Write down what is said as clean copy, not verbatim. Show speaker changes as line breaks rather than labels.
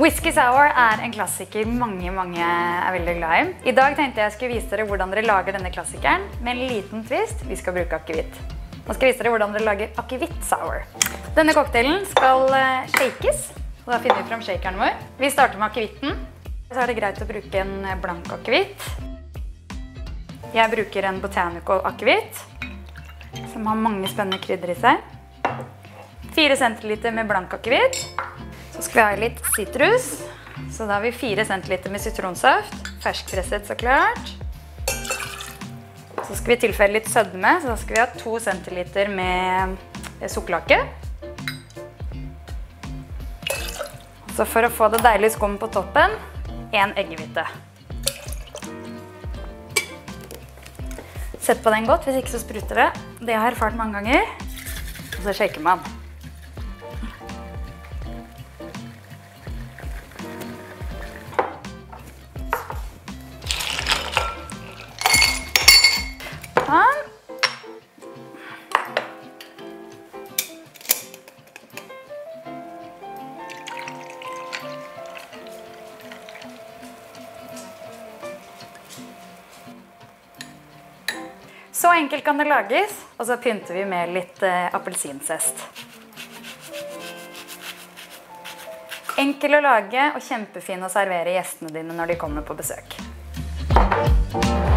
Whisky sour en klassiker mange veldig glad i. I dag tenkte jeg skulle vise dere hvordan dere lager denne klassikeren med en liten twist. Vi skal bruke akevitt. Nå skal jeg vise dere hvordan dere lager akevitt sour. Denne cocktailen skal shakes, og da finner vi frem shakeren vår. Vi starter med akevitten. Så det greit å bruke en blank akevitt. Jeg bruker en botanical akevitt, som har mange spennende krydder i seg. 4 centiliter med blank akevitt. Så skal vi ha litt sitrus, så da har vi 4 centiliter med sitronsaft, ferskpresset så klart. Så skal vi tilfelle litt sødme, så da skal vi ha 2 centiliter med sukkerlake. Så for å få det deilige skummet på toppen, 1 eggehvite. Sett på den godt, hvis ikke så spruter det. Det har jeg erfart mange ganger. Og så shaker man. Så enkelt kan det lages, og så pynter vi med litt appelsinzest. Enkel å lage og kjempefin å servere gjestene dine når de kommer på besøk.